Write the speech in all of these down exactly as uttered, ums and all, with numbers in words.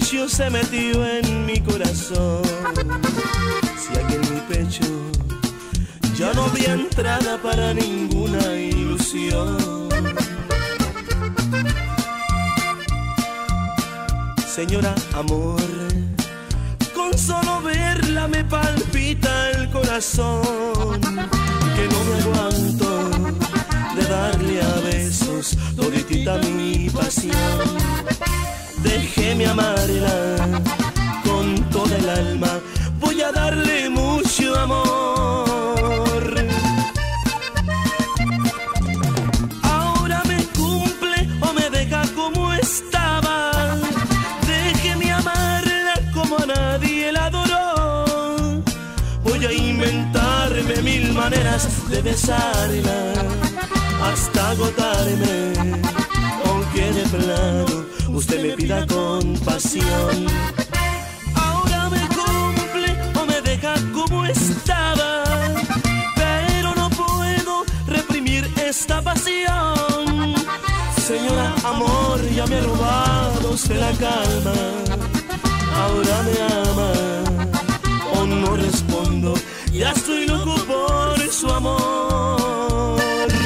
vicio se metió en mi corazón. Si aquí en mi pecho ya no había entrada para ninguna ilusión. Señora amor, con solo verla me palpita el corazón, que no me aguanto de darle a besos toditita mi pasión. Déjeme amarla con toda el alma, voy a darle mucho amor. Ahora me cumple o me deja como estaba. Déjeme amarla como a nadie la adoró. Voy a inventarme mil maneras de besarla hasta agotarme, aunque de plano usted me pida compasión. Ahora me cumple o me deja como estaba, pero no puedo reprimir esta pasión. Señora amor, ya me ha robado usted la calma. Ahora me ama o no respondo, ya estoy loco por su amor.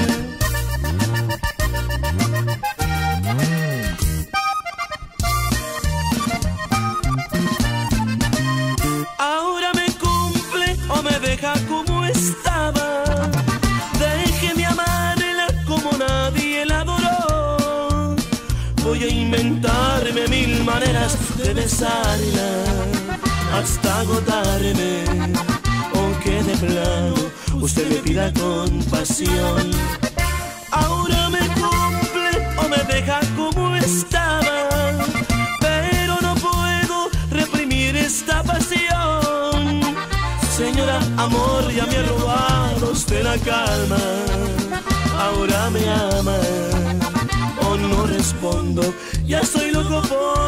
Ahora me cumple o me deja como estaba. Déjeme amarla como nadie la adoró. Voy a inventarme mil maneras de besarla hasta agotarme, aunque de plano usted me pida compasión. Ahora me cumple o me deja como estaba, pero no puedo reprimir esta pasión. Señora amor, ya me ha robado usted la calma. Ahora me ama o no respondo, ya estoy loco por